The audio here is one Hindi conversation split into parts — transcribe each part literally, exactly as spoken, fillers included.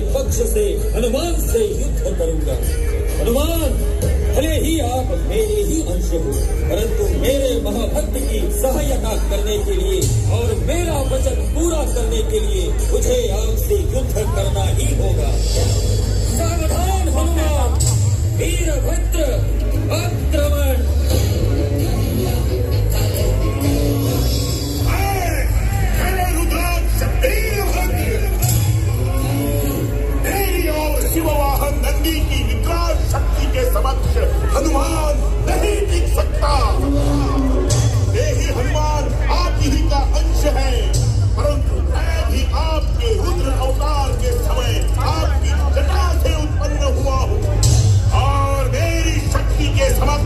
पक्ष से हनुमान से युद्ध करूंगा। हनुमान, भले ही आप मेरे ही अंश हो, परंतु मेरे महाभक्त की सहायता करने के लिए और मेरा वचन पूरा करने के लिए मुझे आपसे युद्ध करना ही होगा। सावधान हनुमान, वीरभद्र, आक्रमण। शिववाहन नंदी की विकराल शक्ति के समक्ष हनुमान नहीं टिक सकता। देही हनुमान आप ही का अंश है, परंतु मैं भी आपके रुद्र अवतार के समय आपकी जटा से उत्पन्न हुआ हूँ और मेरी शक्ति के समक्ष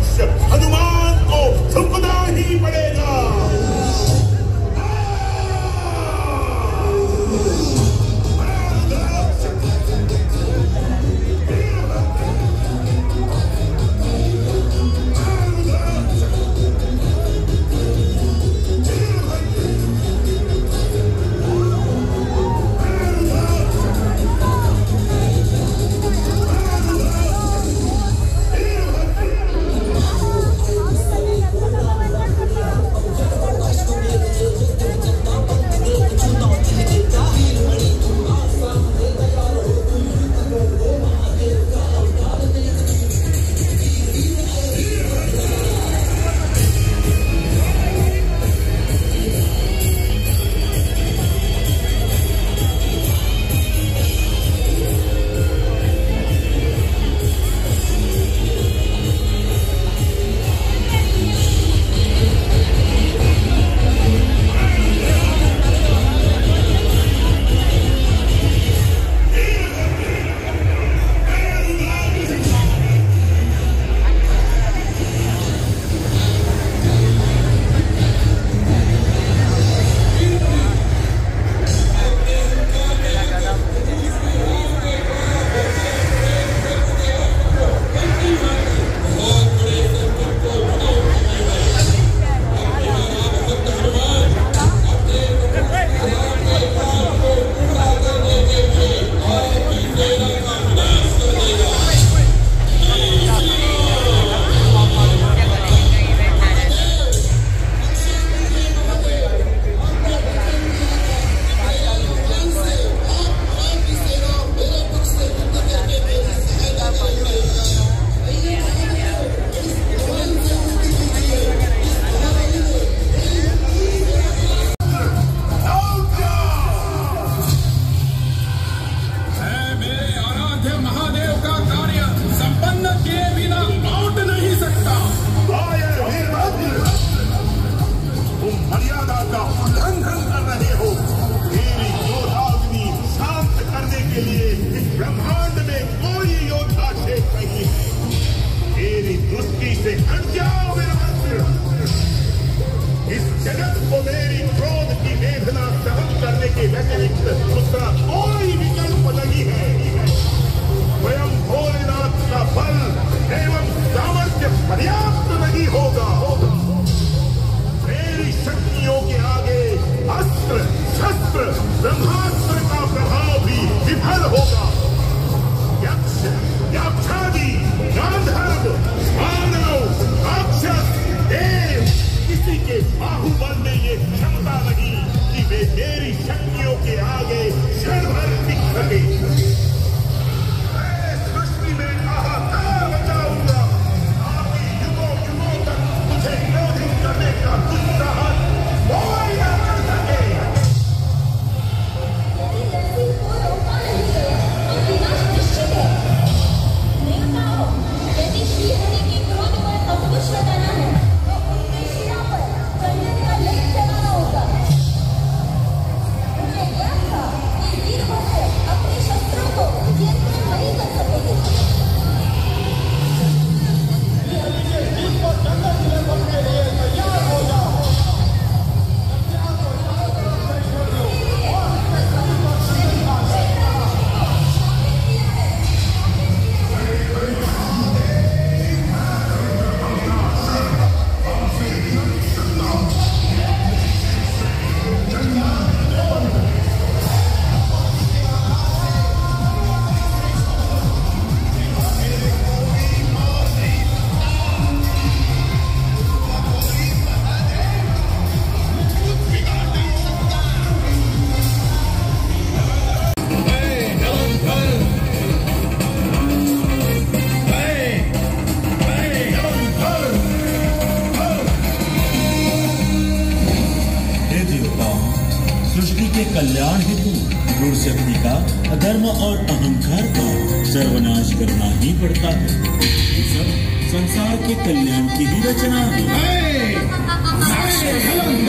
के कल्याण हेतु गुण शक्ति का अधर्म और अहंकार का सर्वनाश करना ही पड़ता है। ये सब संसार के कल्याण की ही रचना है।